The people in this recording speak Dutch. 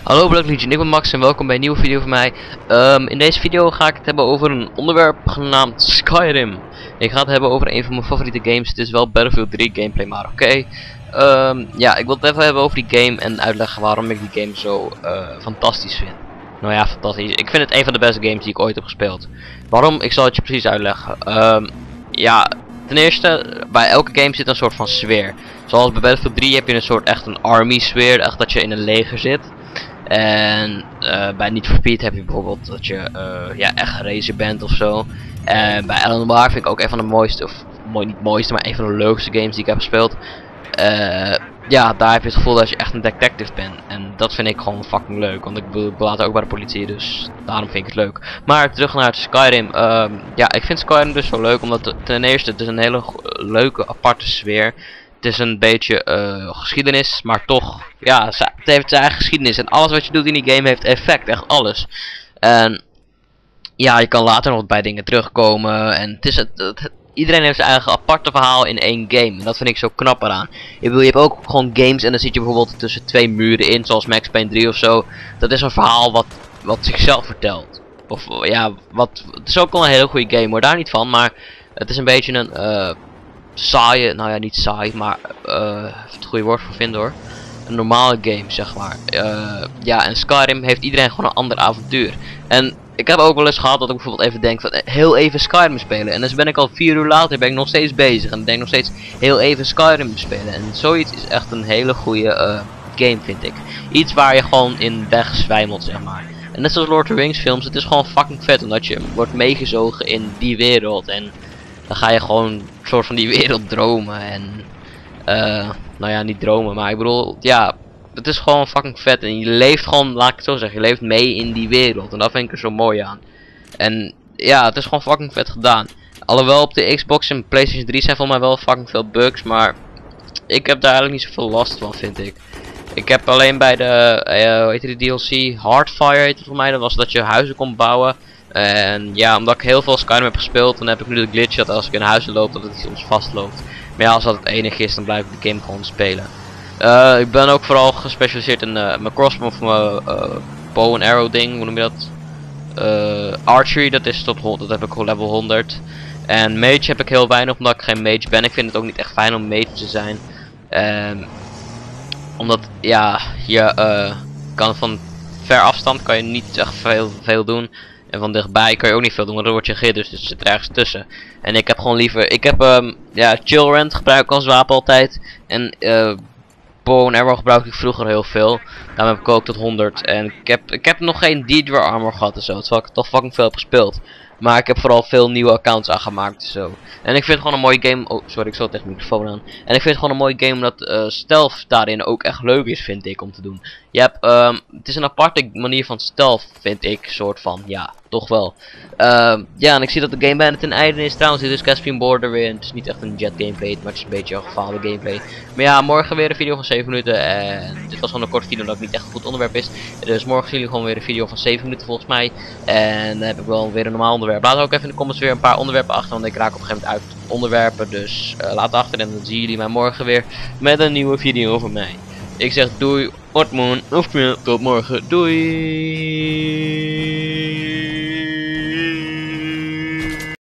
Hallo Black Legion, ik ben Max en welkom bij een nieuwe video van mij. In deze video ga ik het hebben over een onderwerp genaamd Skyrim. Ik ga het hebben over een van mijn favoriete games. Het is wel Battlefield 3 gameplay, maar oké. Ja, ik wil het even hebben over die game en uitleggen waarom ik die game zo fantastisch vind. Nou ja, fantastisch. Ik vind het een van de beste games die ik ooit heb gespeeld. Waarom? Ik zal het je precies uitleggen. Ja, ten eerste, bij elke game zit een soort van sfeer. Zoals bij Battlefield 3 heb je een soort echt een army sfeer, echt dat je in een leger zit. En bij Need for Speed heb je bijvoorbeeld dat je ja, echt een racer bent of zo. En bij Alan Wake vind ik ook een van de mooiste, of niet mooiste, maar een van de leukste games die ik heb gespeeld. Ja, daar heb je het gevoel dat je echt een detective bent. En dat vind ik gewoon fucking leuk. Want ik ben later ook bij de politie, dus daarom vind ik het leuk. Maar terug naar Skyrim. Ja, ik vind Skyrim dus zo leuk. Omdat ten eerste, het is een hele leuke, aparte sfeer. Het is een beetje geschiedenis, maar toch, ja, het heeft zijn eigen geschiedenis. En alles wat je doet in die game heeft effect, echt alles. En ja, je kan later nog bij dingen terugkomen. En het is iedereen heeft zijn eigen aparte verhaal in één game. En dat vind ik zo knap eraan. Ik bedoel, je hebt ook gewoon games en dan zit je bijvoorbeeld tussen twee muren in, zoals Max Payne 3 of zo. Dat is een verhaal wat zichzelf vertelt. Of ja, het is ook wel een hele goede game hoor, daar niet van. Maar het is een beetje een saaie, nou ja, niet saai, maar het goede woord voor vinden hoor. Een normale game, zeg maar. Ja, en Skyrim heeft iedereen gewoon een ander avontuur. En ik heb ook wel eens gehad dat ik bijvoorbeeld even denk van heel even Skyrim spelen. En dus ben ik al 4 uur later ben ik nog steeds bezig. En denk nog steeds heel even Skyrim spelen. En zoiets is echt een hele goede game, vind ik. Iets waar je gewoon in wegzwijmelt, zeg maar. En net zoals Lord of the Rings films, het is gewoon fucking vet. Omdat je wordt meegezogen in die wereld. En dan ga je gewoon een soort van die wereld dromen. En nou ja, niet dromen, maar ik bedoel, ja, het is gewoon fucking vet. En je leeft gewoon, laat ik het zo zeggen, je leeft mee in die wereld. En dat vind ik er zo mooi aan. En ja, het is gewoon fucking vet gedaan. Alhoewel op de Xbox en PlayStation 3 zijn voor mij wel fucking veel bugs, maar ik heb daar eigenlijk niet zoveel last van, vind ik. Ik heb alleen bij de, hoe heet die DLC, Hardfire heet het voor mij, dat was dat je huizen kon bouwen. En ja, omdat ik heel veel Skyrim heb gespeeld, dan heb ik nu de glitch dat als ik in huizen loop, dat het soms vastloopt. Maar ja, als dat het enige is, dan blijf ik de game gewoon spelen. Ik ben ook vooral gespecialiseerd in mijn crossbow of mijn bow and arrow ding, hoe noem je dat? Archery, dat is tot 100, dat heb ik gewoon level 100. En mage heb ik heel weinig, omdat ik geen mage ben. Ik vind het ook niet echt fijn om mage te zijn. Omdat, ja, je kan van ver afstand kan je niet echt veel doen. En van dichtbij kan je ook niet veel doen, want dan word je gehit, dus het zit er ergens tussen. En ik heb gewoon liever, ik heb ja, Chillrend gebruik ik als wapen altijd. En bow and arrow gebruik ik vroeger heel veel. Daarom heb ik ook tot 100. En ik heb nog geen Deidre armor gehad en zo, terwijl ik toch fucking veel heb gespeeld. Maar ik heb vooral veel nieuwe accounts aangemaakt en zo. En ik vind het gewoon een mooie game. Oh, sorry, ik zat tegen de microfoon aan. En ik vind het gewoon een mooie game omdat stealth daarin ook echt leuk is, vind ik, om te doen. Je hebt, het is een aparte manier van stealth, vind ik, soort van, ja, toch wel. Ja, en ik zie dat de game bijna ten einde is. Trouwens, dit is Caspian Border weer. Het is niet echt een jet gameplay, maar het is een beetje een gefaalde gameplay. Maar ja, morgen weer een video van 7 minuten. En dit was gewoon een korte video, omdat het niet echt een goed onderwerp is. Dus morgen zien jullie gewoon weer een video van 7 minuten volgens mij. En dan heb ik wel weer een normaal onderwerp. Laat ook even in de comments weer een paar onderwerpen achter, want ik raak op een gegeven moment uit onderwerpen. Dus laat achter en dan zien jullie mij morgen weer met een nieuwe video van mij. Ik zeg doei, Ortmoon, of tot morgen, doei!